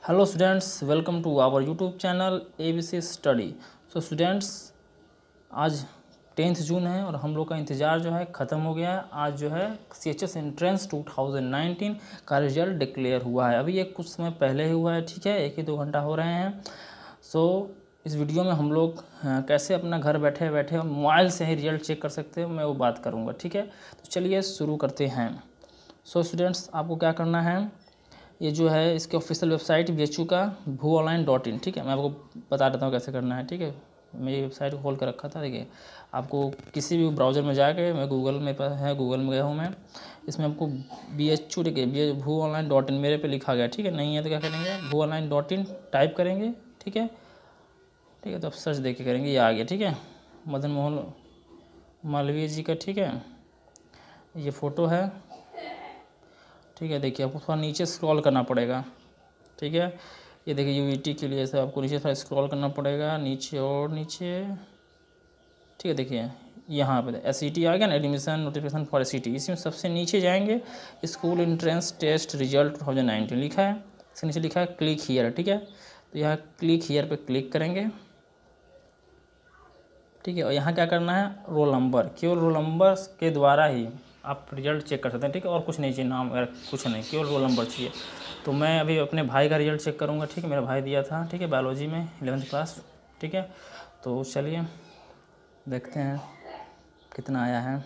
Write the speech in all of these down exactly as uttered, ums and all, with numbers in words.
Hello students, welcome to our YouTube channel A B C study. So students, आज tenth June है और हम लोग का इंतज़ार जो है ख़त्म हो गया है। आज जो है C H S entrance two thousand nineteen का रिजल्ट डिक्लेयर हुआ है। अभी ये कुछ समय पहले ही हुआ है, ठीक है, एक ही दो घंटा हो रहे हैं। सो इस वीडियो में हम लोग कैसे अपना घर बैठे बैठे मोबाइल से ही रिजल्ट चेक कर सकते हैं, मैं वो बात करूँगा, ठीक है। तो चलिए शुरू करते हैं। सो स्टूडेंट्स, आपको क्या करना है, ये जो है इसके official website B H U का भू ऑनलाइन डॉट इन, ठीक है। मैं आपको बता देता हूँ कैसे करना है, ठीक है। मैं ये वेबसाइट को खोल कर रखा था, देखिए। आपको किसी भी ब्राउज़र में जाके, मैं गूगल में है, गूगल में गया हूँ मैं, इसमें आपको बी एच यू, ठीक है, बी भू ऑनलाइन डॉट इन मेरे पे लिखा गया, ठीक है। नहीं है तो क्या करेंगे, भू ऑनलाइन डॉट इन टाइप करेंगे, ठीक है। ठीक है, तो आप सर्च देख के करेंगे, ये आ गया, ठीक है। मदन मोहन मालवीय जी का, ठीक है, ये फ़ोटो है, ठीक है। देखिए आपको थोड़ा नीचे स्क्रॉल करना पड़ेगा, ठीक है। ये देखिए यू ई टी के लिए ऐसे आपको नीचे थोड़ा स्क्रॉल करना पड़ेगा, नीचे और नीचे, ठीक है। देखिए यहाँ पे एस ई टी आ गया ना, admission notification for S E T. इसमें सबसे नीचे जाएंगे, school entrance test result two thousand nineteen लिखा है, इसके नीचे लिखा है क्लिक हियर, ठीक है। तो यहाँ क्लिक हियर पे क्लिक करेंगे, ठीक है। और यहाँ क्या करना है, रोल नंबर, केवल रोल नंबर के द्वारा ही आप रिजल्ट चेक कर सकते हैं, ठीक है। और कुछ नहीं चाहिए, नाम वगैरह कुछ नहीं, केवल रोल नंबर चाहिए। तो मैं अभी अपने भाई का रिजल्ट चेक करूँगा, ठीक है। मेरा भाई दिया था, ठीक है, बायोलॉजी में इलेवेंथ क्लास, ठीक है। तो चलिए देखते हैं कितना आया है।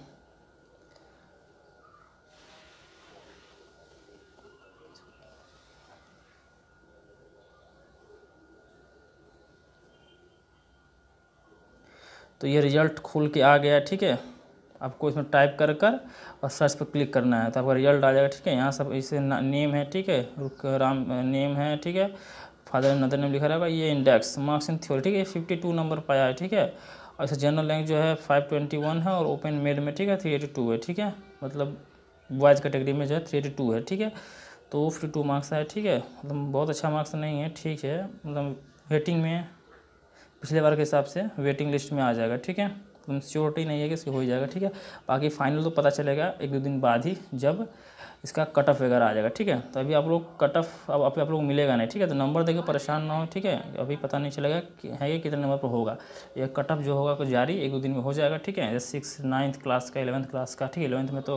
तो ये रिज़ल्ट खुल के आ गया, ठीक है। आपको इसमें टाइप कर कर और सर्च पर क्लिक करना है, तो आपका रिजल्ट आ जाएगा, ठीक है। यहाँ सब इसे नेम है, ठीक है, रुक राम नेम है, ठीक है। फादर नदर नेम लिखा रहेगा। ये इंडेक्स मार्क्स इन थ्योरी, ठीक है, फिफ्टी टू नंबर पाया है, ठीक है। और इसे जनरल रैंक जो है फाइव ट्वेंटी वन है और ओपन मेड में, ठीक है, थ्री एटी टू है, ठीक है। मतलब बॉयज़ कैटेगरी में जो है थ्री एटी टू है, ठीक है। तो फिफ्टी टू मार्क्स है, ठीक है। मतलब बहुत अच्छा मार्क्स नहीं है, ठीक है। मतलब वेटिंग में पिछले बार के हिसाब से वेटिंग लिस्ट में आ जाएगा, ठीक है। तुम श्योरिटी नहीं है कि इसकी हो ही जाएगा, ठीक है। बाकी फाइनल तो पता चलेगा एक दो दिन बाद ही, जब इसका कट ऑफ वगैरह आ जाएगा, ठीक है। तो अभी आप लोग कट ऑफ अब आप लोग मिलेगा नहीं, ठीक है। तो नंबर देकर परेशान ना हो, ठीक है। अभी पता नहीं चलेगा कि है ये कितने नंबर पर होगा। ये कट ऑफ जो होगा कुछ जारी एक दो दिन में हो जाएगा, ठीक है। जैसे सिक्स नाइन्थ क्लास का, इलेवंथ क्लास का, ठीक है। इलेवंथ में तो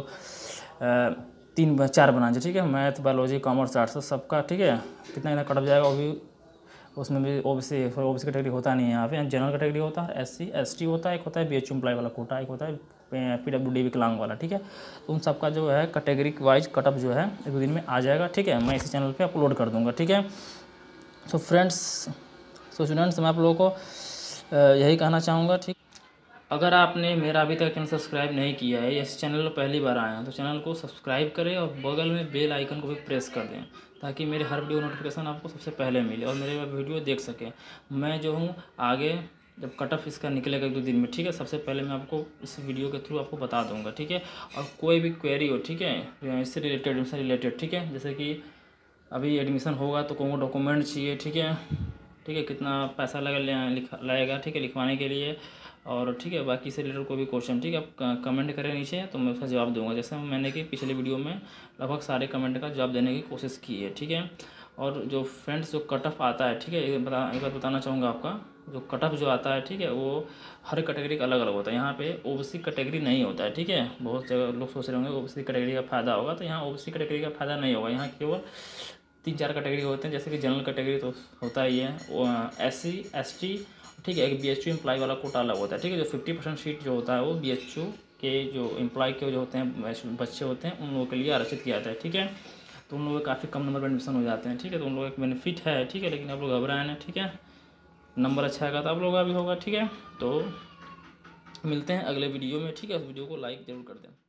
तीन चार बनाए, ठीक है, मैथ बायोलॉजी कॉमर्स आर्ट्स सबका, ठीक है। कितना कितना कट ऑफ जाएगा वो भी, उसमें भी ओबीसी ओबीसी कैटेगरी होता नहीं है यहाँ पे, जनरल कैटेगरी होता है, एस सी एस टी होता है, एक होता है बी एच एम्प्लॉय वाला कोटा, एक होता है पी डब्ल्यू डी विकलांग वाला, ठीक है। तो उन सबका जो है कैटेगरी वाइज कटअप जो है एक दो दिन में आ जाएगा, ठीक है। मैं इसी चैनल पे अपलोड कर दूँगा, ठीक है। सो फ्रेंड्स, सो स्टूडेंट्स, मैं आप लोगों को यही कहना चाहूँगा, ठीक। अगर आपने मेरा अभी तक चैनल सब्सक्राइब नहीं किया है, इस चैनल पर पहली बार आए हैं, तो चैनल को सब्सक्राइब करें और बगल में बेल आइकन को भी प्रेस कर दें, ताकि मेरे हर वीडियो नोटिफिकेशन आपको सबसे पहले मिले और मेरे वीडियो देख सकें। मैं जो हूँ आगे जब कट ऑफ इसका निकलेगा एक दो दिन में, ठीक है, सबसे पहले मैं आपको इस वीडियो के थ्रू आपको बता दूंगा, ठीक है। और कोई भी क्वेरी हो, ठीक है, इससे रिलेटेड एडमिशन रिलेटेड, ठीक है। जैसे कि अभी एडमिशन होगा तो कौन को डॉक्यूमेंट चाहिए, ठीक है, ठीक है, कितना पैसा लगा लिखा लगेगा, ठीक है, लिखवाने के लिए, और ठीक है, बाकी से रिलेटेड कोई भी क्वेश्चन, ठीक है, आप कमेंट करें नीचे, तो मैं उसका जवाब दूंगा। जैसे मैंने कि पिछले वीडियो में लगभग सारे कमेंट का जवाब देने की कोशिश की है, ठीक है। और जो फ्रेंड्स जो कट ऑफ आता है, ठीक है, एक बता एक बार बताना चाहूँगा, आपका जो कट ऑफ जो आता है, ठीक है, वो हर कैटेगरी का अलग अलग होता है। यहाँ पे ओबीसी कैटेगरी नहीं होता है, ठीक है। बहुत जगह लोग सोच रहे होंगे ओबीसी कैटेगरी का फ़ायदा होगा, तो यहाँ ओबीसी कैटेगरी का फ़ायदा नहीं होगा। यहाँ केवल तीन चार कैटेगरी होते हैं, जैसे कि जनरल कैटेगरी तो होता ही है, एस सी एस टी, ठीक है। एक बी एच यू एम्प्लॉय वाला कोटा अलग होता है, ठीक है। जो फिफ्टी परसेंट सीट जो होता है वो बी एच यू के जो एम्प्लॉय के जो होते हैं बच्चे होते हैं, उन लोगों के लिए आरक्षित किया जाता है, ठीक है। तो उन लोगों के काफ़ी कम नंबर पर एडमिशन हो जाते हैं, ठीक है। तो उन लोगों का बेनिफिट है, ठीक है। लेकिन आप लोग घबराएं ना, ठीक है। नंबर अच्छा आएगा तो आप लोगों का भी होगा, ठीक है। तो मिलते हैं अगले वीडियो में, ठीक है। उस वीडियो को लाइक ज़रूर कर दें।